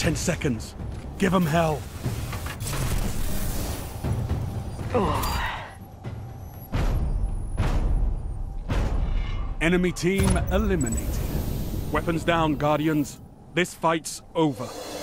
10 seconds. Give 'em hell. Enemy team eliminated. Weapons down, Guardians. This fight's over.